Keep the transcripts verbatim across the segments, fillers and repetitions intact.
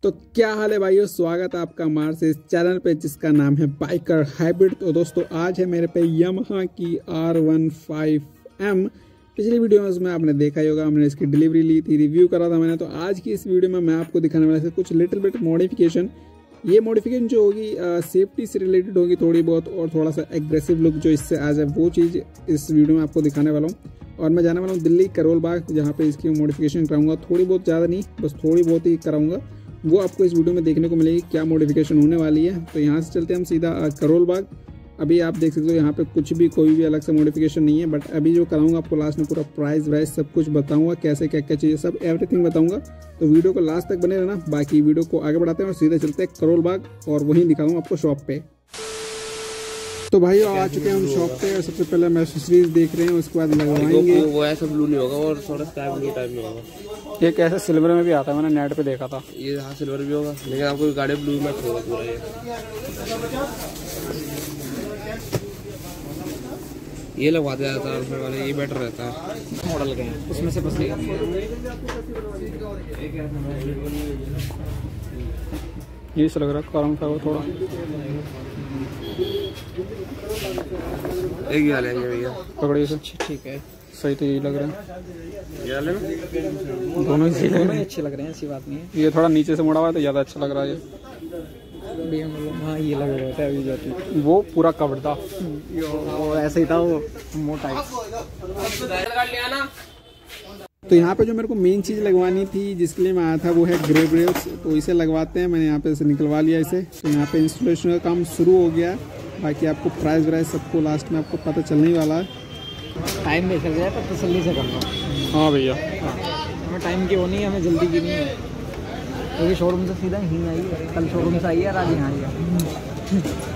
तो क्या हाल है भाइयों, स्वागत है आपका हमारे से इस चैनल पे जिसका नाम है बाइकर हाइब्रिड। तो दोस्तों आज है मेरे पे यामाहा की आर वन फाइव एम। पिछली वीडियो में उसमें आपने देखा ही होगा, हमने इसकी डिलीवरी ली थी, रिव्यू करा था मैंने। तो आज की इस वीडियो में मैं आपको दिखाने वाला है कुछ लिटिल बिट मॉडिफिकेशन। ये मॉडिफिकेशन जो होगी सेफ्टी से रिलेटेड होगी थोड़ी बहुत, और थोड़ा सा एग्रेसिव लुक जो इससे आ जाए वो चीज़ इस वीडियो में आपको दिखाने वाला हूँ। और मैं जाने वाला हूँ दिल्ली करोल बाग, जहाँ पे इसकी मॉडिफिकेशन कराऊंगा। थोड़ी बहुत, ज़्यादा नहीं, बस थोड़ी बहुत ही कराऊंगा। वो आपको इस वीडियो में देखने को मिलेगी क्या मॉडिफिकेशन होने वाली है। तो यहाँ से चलते हैं हम सीधा करोल बाग। अभी आप देख सकते हो यहाँ पे कुछ भी कोई भी अलग से मॉडिफिकेशन नहीं है, बट अभी जो कराऊंगा आपको लास्ट में पूरा प्राइस वाइस सब कुछ बताऊंगा, कैसे क्या क्या चाहिए, सब एवरीथिंग बताऊंगा। तो वीडियो को लास्ट तक बने रहना। बाकी वीडियो को आगे बढ़ाते हैं और सीधे चलते हैं करोल बाग और वहीं दिखाऊंगा आपको शॉप पे। तो भाई आ चुके हैं हम शॉप पे और सबसे पहले हम एक्सेसरीज देख रहे हैं, उसके बाद लगवाएंगे। वो ऐसा ब्लू नहीं होगा और थोड़ा स्काई ब्लू टाइप में होगा। ये कैसे सिल्वर में भी आता है, मैंने नेट पे देखा था। ये हाँ सिल्वर भी होगा, लेकिन आपको गाड़ी ब्लू में होगा पूरा। ये ये लगवा दिया जाता है वाले, ये बेटर रहता है। मॉडल के हैं उसमें से बस ये से लग रहा है कारम का वो थोड़ा एक ही वाले हैं भैया, पकड़िए से। ठीक है, सही तो यही लग रहा है, ये वाले में दोनों ही सही लग दोनों रहे ही हैं। अच्छे लग रहे हैं, ऐसी बात नहीं है। ये थोड़ा नीचे से मुड़ा हुआ है तो ज़्यादा अच्छा लग रहा है। बी एम डब्ल्यू हाँ ये लग रहा था अभी जाती, वो पूरा कवर था, वो ऐसे ही था, वो मोटा ही। तो यहाँ पे जो मेरे को मेन चीज़ लगवानी थी जिसके लिए मैं आया था वो है ग्रे ब्रेल्स। तो इसे लगवाते हैं, मैंने यहाँ पे इसे निकलवा लिया इसे। तो यहाँ पे इंस्टॉलेशन का काम शुरू हो गया है। बाकी आपको प्राइस व्राइस सबको लास्ट में आपको पता चलने ही वाला है। टाइम नहीं चल गया तो तसल्ली से करना। हाँ भैया, हमें टाइम की वो नहीं है, हमें जल्दी की नहीं है, क्योंकि शोरूम से सीधा यहीं आई है। कल शोरूम से आई है, आज यहाँ आई है।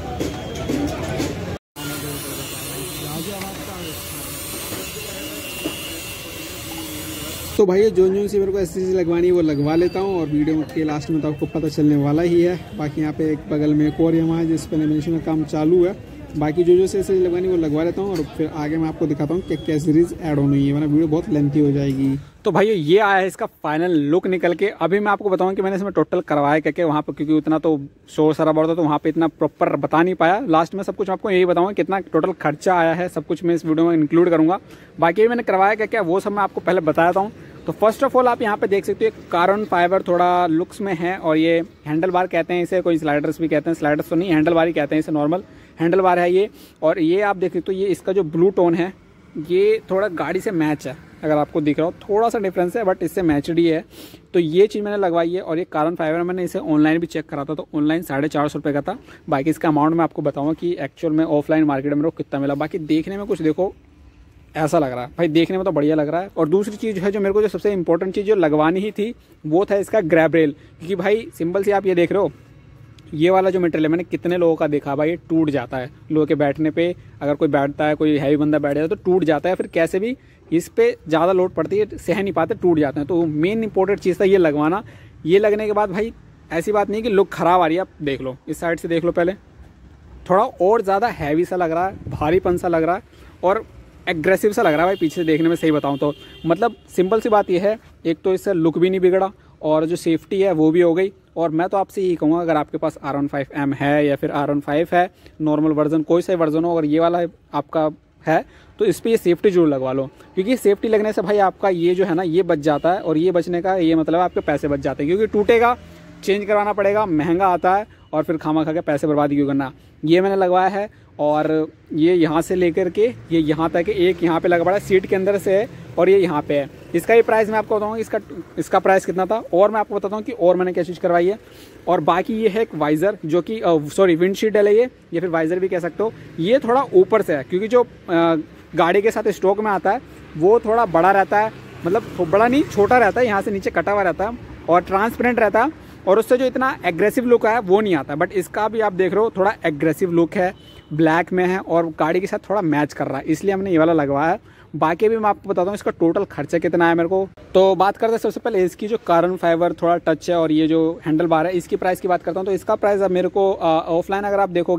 तो भाई जो जो सी मेरे को ऐसी चीज़ लगवानी है वो लगवा लेता हूँ और वीडियो के लास्ट में तो आपको पता चलने वाला ही है। बाकी यहाँ पे एक बगल में एक और यामाहा है जिस पर लेमिनेशन का काम चालू है। बाकी जो जो से ऐसी लगवानी वो लगवा लेता हूँ और फिर आगे मैं आपको दिखाता हूँ कि क्या सीरीज ऐड होनी है, वरना वीडियो बहुत लेंथी हो जाएगी। तो भाई ये आया है इसका फाइनल लुक निकल के। अभी मैं आपको बताऊं कि मैंने इसमें टोटल करवाया क्या क्या वहाँ पर, क्योंकि उतना तो शोर शराबा था तो वहाँ पे इतना प्रॉपर बता नहीं पाया। लास्ट में सब कुछ आपको यही बताऊंगा कितना टोटल खर्चा आया है, सब कुछ मैं इस वीडियो में इंक्लूड करूंगा। बाकी मैंने करवाया क्या क्या वो सब मैं आपको पहले बताता हूँ। तो फर्स्ट ऑफ ऑल आप यहाँ पे देख सकते हो कार्बन फाइबर थोड़ा लुक्स में है, और ये हैंडल बार कहते हैं इसे, कोई स्लाइडर्स भी कहते हैं, स्लाइडर्स तो नहीं, हैंडल बार ही कहते हैं इसे, नॉर्मल हैंडल बार है ये। और ये आप देख सकते हो ये इसका जो ब्लू टोन है ये थोड़ा गाड़ी से मैच है, अगर आपको दिख रहा हो थोड़ा सा डिफरेंस है बट इससे मैचड ही है। तो ये चीज़ मैंने लगवाई है। और ये कार्बन फाइबर मैंने इसे ऑनलाइन भी चेक करा था, तो ऑनलाइन साढ़े चार सौ रुपये का था। बाकी इसका अमाउंट मैं आपको बताऊँगा कि एक्चुअल में ऑफलाइन मार्केट में मेरे को कितना मिला। बाकी देखने में कुछ देखो ऐसा लग रहा है भाई, देखने में तो बढ़िया लग रहा है। और दूसरी चीज़ है जो मेरे को जो सबसे इंपॉर्टेंट चीज़ जो लगवानी ही थी वो था इसका ग्रैब रेल। क्योंकि भाई सिंपल से आप ये देख रहे हो, ये वाला जो मटेरियल है मैंने कितने लोगों का देखा भाई, ये टूट जाता है लोगों के बैठने पे। अगर कोई बैठता है, कोई हैवी बंदा बैठ जाता है तो टूट जाता है, फिर कैसे भी इस पे ज़्यादा लोड पड़ती है, सह नहीं पाते, टूट जाते हैं। तो मेन इंपॉर्टेंट चीज़ था ये लगवाना। ये लगने के बाद भाई ऐसी बात नहीं कि लुक ख़राब आ रही है। आप देख लो, इस साइड से देख लो, पहले थोड़ा और ज़्यादा हैवी सा लग रहा है, भारीपन सा लग रहा है और एग्रेसिव सा लग रहा है भाई पीछे से देखने में। सही बताऊं तो मतलब सिंपल सी बात यह है, एक तो इससे लुक भी नहीं बिगड़ा और जो सेफ्टी है वो भी हो गई। और मैं तो आपसे यही कहूँगा, अगर आपके पास आर वन फाइव एम है या फिर आर वन फाइव है नॉर्मल वर्जन, कोई सा वर्जन हो, अगर ये वाला आपका है तो इस पर ये सेफ्टी जरूर लगवा लो। क्योंकि सेफ्टी लगने से भाई आपका ये जो है ना ये बच जाता है, और ये बचने का ये मतलब आपके पैसे बच जाते हैं। क्योंकि टूटेगा, चेंज करवाना पड़ेगा, महंगा आता है, और फिर खामा खा के पैसे बर्बाद क्यों करना। ये मैंने लगवाया है। और ये यहाँ से लेकर के ये यहाँ तक, एक यहाँ पे लगा पड़ा है सीट के अंदर से है, और ये यहाँ पे है। इसका ही प्राइस मैं आपको बताऊँगा, इसका इसका प्राइस कितना था। और मैं आपको बताता हूँ कि और मैंने क्या चीज़ करवाई है। और बाकी ये है एक वाइज़र, जो कि सॉरी विंडशील्ड है ये, या फिर वाइज़र भी कह सकते हो। ये थोड़ा ऊपर से है, क्योंकि जो आ, गाड़ी के साथ स्टॉक में आता है वो थोड़ा बड़ा रहता है, मतलब बड़ा नहीं छोटा रहता है, यहाँ से नीचे कटा हुआ रहता है और ट्रांसपेरेंट रहता है, और उससे जो इतना एग्रेसिव लुक है वो नहीं आता। बट इसका भी आप देख रहे हो थोड़ा एग्रेसिव लुक है, ब्लैक में है और गाड़ी के साथ थोड़ा मैच कर रहा है, इसलिए हमने ये वाला लगवाया है। बाकी भी मैं आपको बताता हूँ इसका टोटल खर्चा कितना है मेरे को। तो बात करते हैं सबसे पहले इसकी जो कार्बन फाइबर थोड़ा टच है और ये जो हैंडल बार है, इसकी प्राइस की बात करता हूँ। तो इसका प्राइस अब मेरे को ऑफलाइन अगर आप देखोगे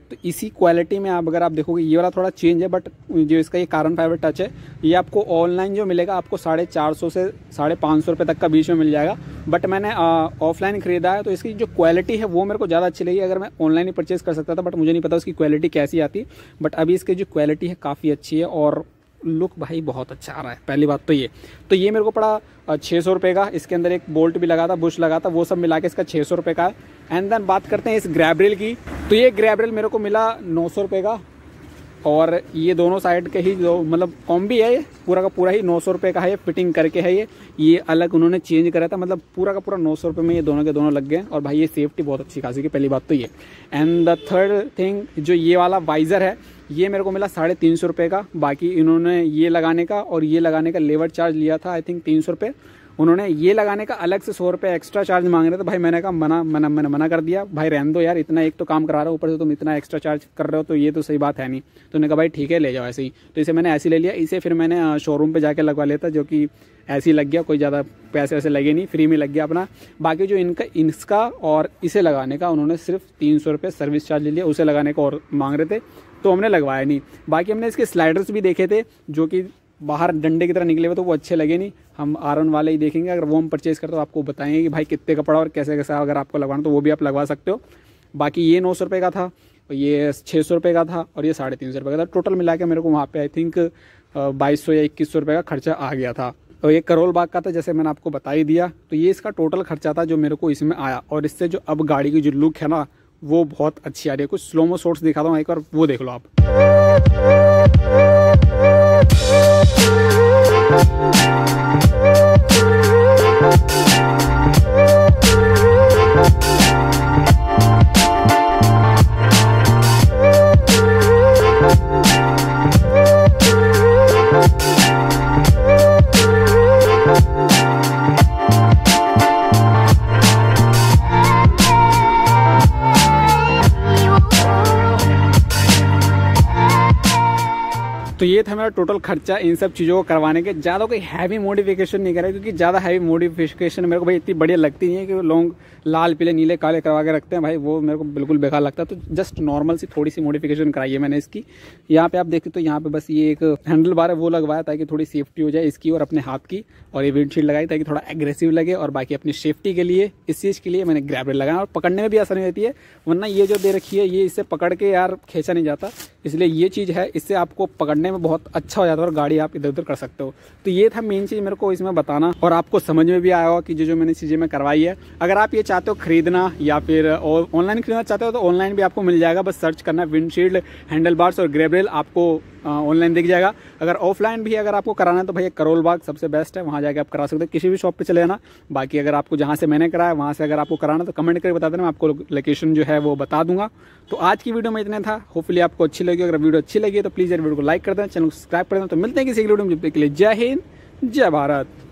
तो इसी क्वालिटी में आप अगर आप देखोगे ये वाला थोड़ा चेंज है, बट जो इसका ये कार्बन फाइबर टच है ये आपको ऑनलाइन जो मिलेगा आपको साढ़े चार सौ से साढ़े पाँच सौ रुपये तक का बीच में मिल जाएगा। बट मैंने ऑफलाइन खरीदा है तो इसकी जो क्वालिटी है वो मेरे को ज़्यादा अच्छी लगी। अगर मैं ऑनलाइन ही परचेज़ कर सकता था, बट मुझे नहीं पता उसकी क्वालिटी कैसी आती, बट अभी इसकी जो क्वालिटी है काफ़ी अच्छी है और लुक भाई बहुत अच्छा आ रहा है। पहली बात तो ये तो ये मेरे को पड़ा छः सौ रुपये का। इसके अंदर एक बोल्ट भी लगा था, बुश लगा था, वो सब मिला के इसका छः सौ रुपये का है। एंड देन बात करते हैं इस ग्रैब रेल की, तो ये ग्रैब रेल मेरे को मिला नौ सौ रुपये का और ये दोनों साइड के ही जो मतलब कॉम्बी है, ये पूरा का पूरा ही नौ सौ रुपये का है। फिटिंग करके है ये ये अलग उन्होंने चेंज करा था, मतलब पूरा का पूरा नौ सौ रुपये में ये दोनों के दोनों लग गए। और भाई ये सेफ्टी बहुत अच्छी खासी की, पहली बात तो ये। एंड द थर्ड थिंग जो ये वाला वाइज़र है ये मेरे को मिला साढ़े तीन सौ रुपये का। बाकी इन्होंने ये लगाने का और ये लगाने का लेबर चार्ज लिया था आई थिंक तीन सौ रुपये। उन्होंने ये लगाने का अलग से सौ रुपये एक्स्ट्रा चार्ज मांग रहे थे। भाई मैंने कहा मना मना मैंने मना कर दिया, भाई रहने दो यार, इतना एक तो काम करा रहे हो ऊपर से तुम इतना एक्स्ट्रा चार्ज कर रहे हो तो ये तो सही बात है नहीं। तो उन्होंने कहा भाई ठीक है ले जाओ ऐसे ही। तो इसे मैंने ऐसे ही ले लिया। इसे फिर मैंने शोरूम पे जाके लगवा लेता, जो कि ऐसे ही लग गया, कोई ज़्यादा पैसे वैसे लगे नहीं, फ्री में लग गया अपना। बाकी जो इनका इसका और इसे लगाने का उन्होंने सिर्फ तीन सौ रुपये सर्विस चार्ज ले लिया, उसे लगाने का और मांग रहे थे तो हमने लगवाया नहीं। बाकी हमने इसके स्लाइडर्स भी देखे थे जो कि बाहर डंडे की तरह निकले हुए, तो वो अच्छे लगे नहीं। हम आयरन वाले ही देखेंगे, अगर वो हम परचेज़ करते हो आपको बताएंगे कि भाई कितने का पड़ा और कैसे कैसा अगर आपको लगवाना तो वो भी आप लगवा सकते हो। बाकी ये नौ सौ रुपये का था, ये छः सौ रुपये का था और ये साढ़े तीन सौ रुपये का था। टोटल मिला के मेरे को वहाँ पे आई थिंक बाईस सौ या इक्कीस सौ रुपये का खर्चा आ गया था। तो ये करोल बाग का था, जैसे मैंने आपको बता ही दिया। तो ये इसका टोटल खर्चा था जो मेरे को इसमें आया। और इससे जो अब गाड़ी की जो लुक है ना वो बहुत अच्छी आ रही है। कुछ स्लोमो शॉट्स दिखाता हूँ एक बार, वो देख लो आप। तो ये था मेरा टोटल खर्चा इन सब चीज़ों को करवाने के। ज़्यादा कोई हैवी मॉडिफिकेशन नहीं करा, क्योंकि ज़्यादा हैवी मॉडिफिकेशन मेरे को भाई इतनी बढ़िया लगती नहीं है कि लोग लाल पीले नीले काले करवा के रखते हैं, भाई वो मेरे को बिल्कुल बेकार लगता है। तो जस्ट नॉर्मल सी थोड़ी सी मॉडिफिकेशन कराई है मैंने इसकी। यहाँ पे आप देखते तो यहाँ पे बस ये एक हैंडल बार है वो लगवाया ताकि थोड़ी सेफ्टी हो जाए इसकी और अपने हाथ की, और ये विंडशील्ड लगाई ताकि थोड़ा एग्रेसिव लगे। और बाकी अपनी सेफ्टी के लिए इस चीज़ के लिए मैंने ग्रैब रेल लगाया, और पकड़ने में भी आसानी रहती है, वरना ये जो दे रखी है ये इससे पकड़ के यार खींचा नहीं जाता। इसलिए ये चीज़ है, इससे आपको पकड़ने में बहुत अच्छा हो जाता है और गाड़ी आप इधर उधर कर सकते हो। तो ये था मेन चीज़ मेरे को इसमें बताना, और आपको समझ में भी आया होगा कि जो जो मैंने चीज़ें मैं करवाई है। अगर आप ये चाहते हो खरीदना या फिर ऑनलाइन खरीदना चाहते हो तो ऑनलाइन भी आपको मिल जाएगा, बस सर्च करना विंडशील्ड, हैंडल बार्स और ग्रैब रेल, आपको ऑनलाइन दिख जाएगा। अगर ऑफलाइन भी अगर आपको कराना है तो भैया करोल बाग सबसे बेस्ट है, वहाँ जाके आप करा सकते हो, किसी भी शॉप पे चले जाना। बाकी अगर आपको जहाँ से मैंने कराया वहाँ से अगर आपको कराना तो कमेंट करके बता देना, मैं आपको लोकेशन जो है वो बता दूंगा। तो आज की वीडियो में इतना था, होपफुली आपको अच्छी लगी। अगर वीडियो अच्छी लगी तो प्लीज़ यार वीडियो को लाइक कर देना, चैनल को सब्सक्राइब कर देना। तो मिलते हैं किसी वीडियो में, जब तक के लिए जय हिंद जय भारत।